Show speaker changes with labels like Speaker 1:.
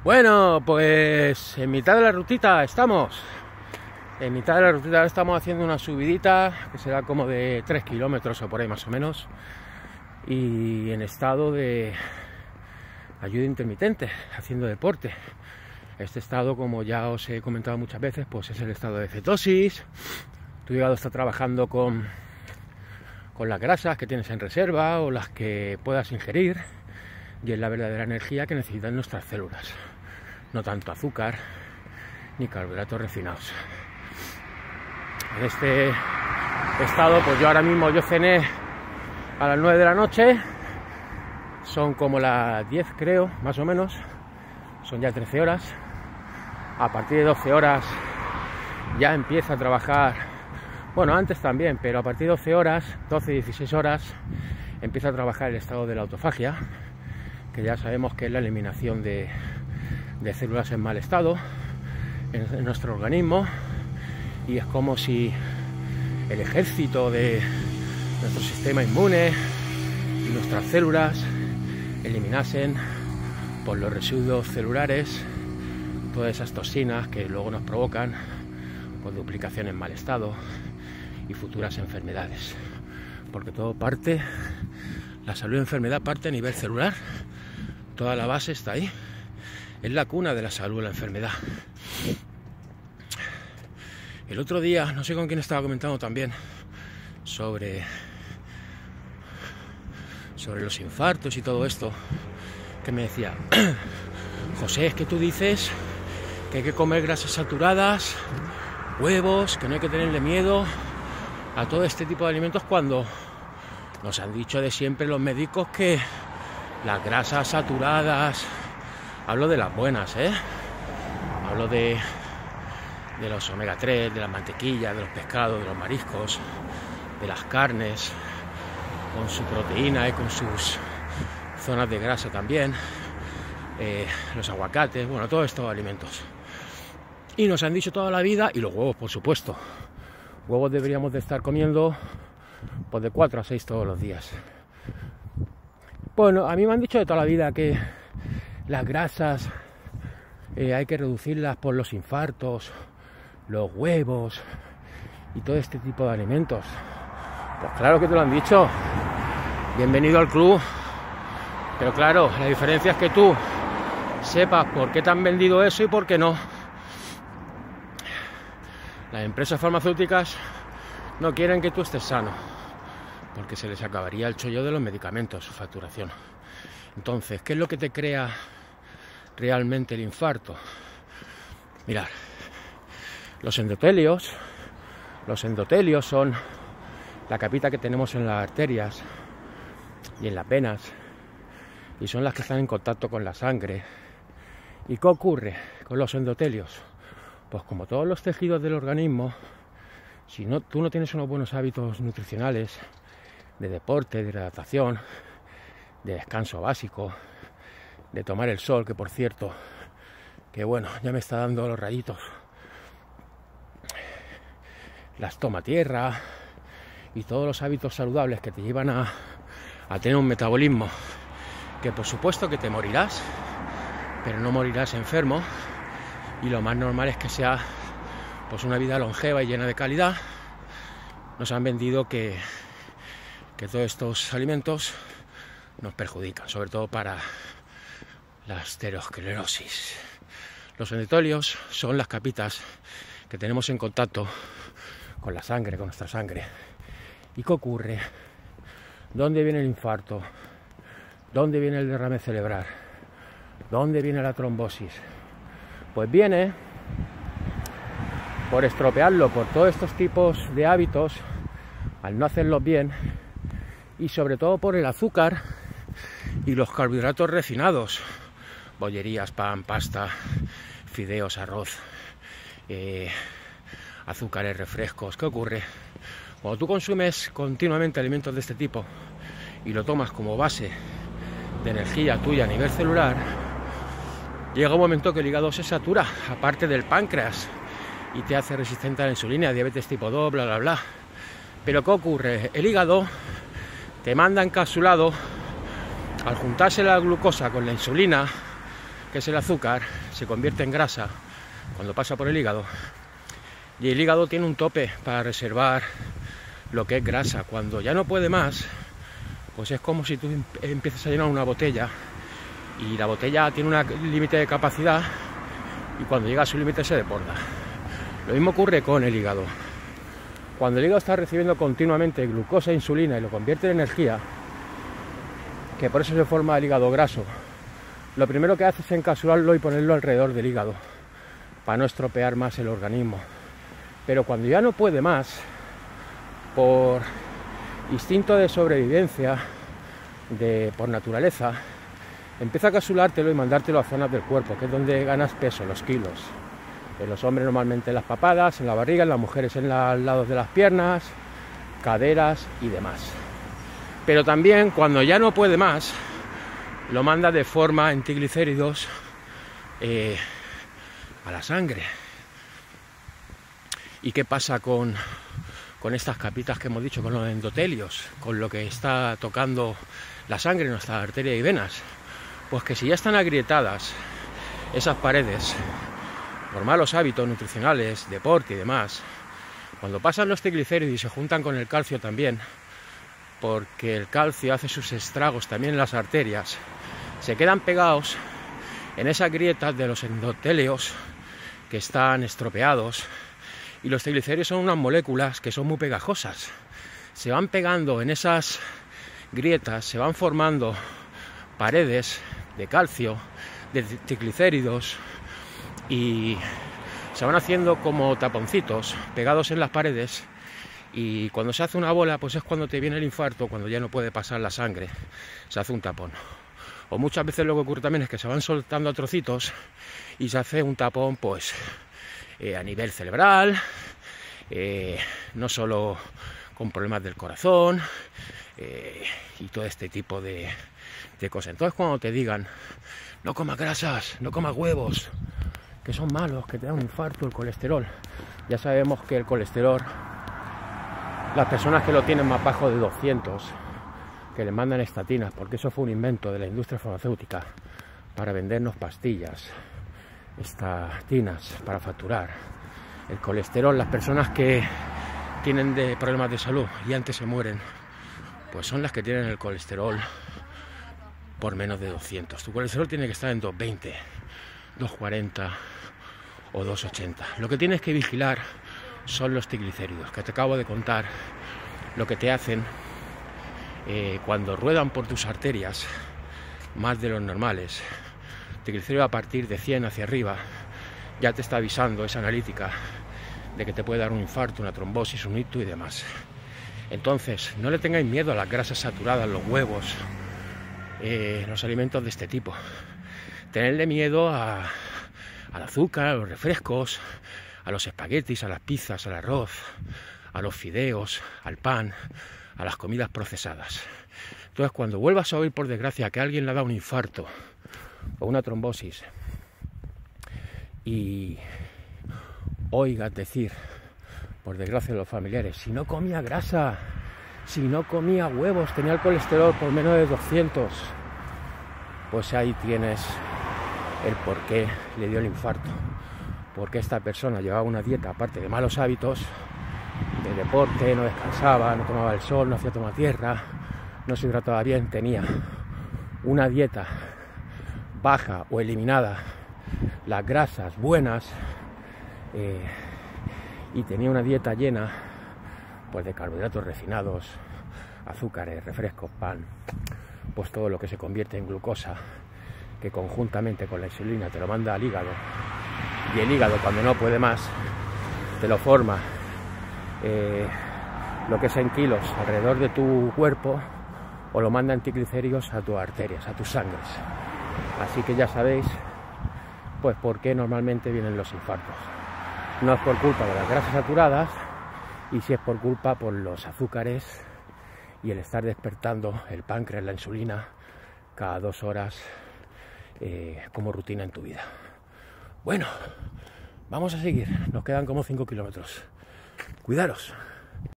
Speaker 1: Bueno, pues en mitad de la rutita estamos. En mitad de la rutita estamos haciendo una subidita que será como de 3 kilómetros o por ahí más o menos. Y en estado de ayuda intermitente, haciendo deporte. Este estado, como ya os he comentado muchas veces, pues es el estado de cetosis. Tu hígado está trabajando con las grasas que tienes en reserva o las que puedas ingerir. Y es la verdadera energía que necesitan nuestras células. No tanto azúcar ni carbohidratos refinados. En este estado, pues yo ahora mismo cené a las 9 de la noche. Son como las 10 creo, más o menos. Son ya 13 horas. A partir de 12 horas ya empieza a trabajar. Bueno, antes también, pero a partir de 12 horas, 12-16 horas, empieza a trabajar el estado de la autofagia, que ya sabemos que es la eliminación de células en mal estado en nuestro organismo, y es como si el ejército de nuestro sistema inmune y nuestras células eliminasen por los residuos celulares todas esas toxinas que luego nos provocan por duplicación en mal estado y futuras enfermedades, porque todo parte, la salud y enfermedad parte a nivel celular. Toda la base está ahí. Es la cuna de la salud y la enfermedad. El otro día, no sé con quién estaba comentando también sobre los infartos y todo esto, que me decía: José, es que tú dices que hay que comer grasas saturadas, huevos, que no hay que tenerle miedo a todo este tipo de alimentos, cuando nos han dicho de siempre los médicos que las grasas saturadas, hablo de las buenas, hablo de los omega 3, de las mantequillas, de los pescados, de los mariscos, de las carnes, con su proteína y con sus zonas de grasa también, los aguacates, bueno, todos estos alimentos. Y nos han dicho toda la vida, y los huevos, por supuesto. Huevos deberíamos de estar comiendo pues de 4 a 6 todos los días. Bueno, a mí me han dicho de toda la vida que las grasas hay que reducirlas por los infartos, los huevos y todo este tipo de alimentos. Pues claro que te lo han dicho. Bienvenido al club. Pero claro, la diferencia es que tú sepas por qué te han vendido eso y por qué no. Las empresas farmacéuticas no quieren que tú estés sano, porque se les acabaría el chollo de los medicamentos, su facturación. Entonces, ¿qué es lo que te crea realmente el infarto? Mirad, los endotelios son la capita que tenemos en las arterias y en las venas, y son las que están en contacto con la sangre. ¿Y qué ocurre con los endotelios? Pues como todos los tejidos del organismo, si tú no tienes unos buenos hábitos nutricionales, de deporte, de hidratación, de descanso básico, de tomar el sol, que por cierto, que bueno, ya me está dando los rayitos, las toma tierra y todos los hábitos saludables que te llevan a tener un metabolismo, que por supuesto que te morirás, pero no morirás enfermo, y lo más normal es que sea pues una vida longeva y llena de calidad. Nos han vendido que todos estos alimentos nos perjudican, sobre todo para la aterosclerosis. Los endotelios son las capitas que tenemos en contacto con la sangre, con nuestra sangre. ¿Y qué ocurre? ¿Dónde viene el infarto? ¿Dónde viene el derrame cerebral? ¿Dónde viene la trombosis? Pues viene por estropearlo, por todos estos tipos de hábitos, al no hacerlos bien, y sobre todo por el azúcar y los carbohidratos refinados, bollerías, pan, pasta, fideos, arroz, azúcares, refrescos. ¿Qué ocurre? Cuando tú consumes continuamente alimentos de este tipo y lo tomas como base de energía tuya a nivel celular, llega un momento que el hígado se satura, aparte del páncreas, y te hace resistente a la insulina, diabetes tipo 2, bla, bla, bla. Pero ¿qué ocurre? El hígado te manda encapsulado, al juntarse la glucosa con la insulina, que es el azúcar, se convierte en grasa cuando pasa por el hígado, y el hígado tiene un tope para reservar lo que es grasa. Cuando ya no puede más, pues es como si tú empiezas a llenar una botella y la botella tiene un límite de capacidad y cuando llega a su límite se desborda. Lo mismo ocurre con el hígado. Cuando el hígado está recibiendo continuamente glucosa e insulina y lo convierte en energía, que por eso se forma el hígado graso, lo primero que hace es encapsularlo y ponerlo alrededor del hígado para no estropear más el organismo. Pero cuando ya no puede más, por instinto de sobrevivencia, por naturaleza, empieza a capsulártelo y mandártelo a zonas del cuerpo, que es donde ganas peso, los kilos. En los hombres normalmente en las papadas, en la barriga, en las mujeres en los lados de las piernas, caderas y demás. Pero también cuando ya no puede más, lo manda de forma en triglicéridos a la sangre. ¿Y qué pasa con estas capitas que hemos dicho, con los endotelios, con lo que está tocando la sangre en nuestras arterias y venas? Pues que si ya están agrietadas esas paredes por malos hábitos nutricionales, deporte y demás, cuando pasan los triglicéridos y se juntan con el calcio también, porque el calcio hace sus estragos también en las arterias, se quedan pegados en esas grietas de los endotelios que están estropeados. Y los triglicéridos son unas moléculas que son muy pegajosas. Se van pegando en esas grietas, se van formando paredes de calcio, de triglicéridos, y se van haciendo como taponcitos pegados en las paredes. Y cuando se hace una bola, pues es cuando te viene el infarto, cuando ya no puede pasar la sangre, se hace un tapón. O muchas veces lo que ocurre también es que se van soltando a trocitos y se hace un tapón, pues a nivel cerebral, no solo con problemas del corazón y todo este tipo de cosas. Entonces cuando te digan no comas grasas, no comas huevos, que son malos, que te dan un infarto, el colesterol, ya sabemos que el colesterol, las personas que lo tienen más bajo de 200, que le mandan estatinas, porque eso fue un invento de la industria farmacéutica para vendernos pastillas, estatinas para facturar. El colesterol, las personas que tienen problemas de salud y antes se mueren, pues son las que tienen el colesterol por menos de 200. Tu colesterol tiene que estar en 220, 240 o 280. Lo que tienes que vigilar son los triglicéridos, que te acabo de contar lo que te hacen cuando ruedan por tus arterias más de los normales. Triglicéridos a partir de 100 hacia arriba, ya te está avisando esa analítica de que te puede dar un infarto, una trombosis, un ictus y demás. Entonces, no le tengáis miedo a las grasas saturadas, los huevos, los alimentos de este tipo. Tenedle miedo al azúcar, a los refrescos, a los espaguetis, a las pizzas, al arroz, a los fideos, al pan, a las comidas procesadas. Entonces, cuando vuelvas a oír, por desgracia, que a alguien le ha dado un infarto o una trombosis y oigas decir, por desgracia, los familiares, si no comía grasa, si no comía huevos, tenía el colesterol por menos de 200, pues ahí tienes el por qué le dio el infarto. Porque esta persona llevaba una dieta, aparte de malos hábitos, de deporte, no descansaba, no tomaba el sol, no hacía toma tierra, no se hidrataba bien, tenía una dieta baja o eliminada las grasas buenas, y tenía una dieta llena pues de carbohidratos refinados, azúcares, refrescos, pan, pues todo lo que se convierte en glucosa, que conjuntamente con la insulina te lo manda al hígado, y el hígado, cuando no puede más, te lo forma lo que es en kilos alrededor de tu cuerpo, o lo manda en triglicéridos a tus arterias, a tus sangres. Así que ya sabéis pues por qué normalmente vienen los infartos. No es por culpa de las grasas saturadas, y sí es por culpa por los azúcares y el estar despertando el páncreas, la insulina, cada 2 horas como rutina en tu vida. Bueno, vamos a seguir, nos quedan como 5 kilómetros. Cuidaros.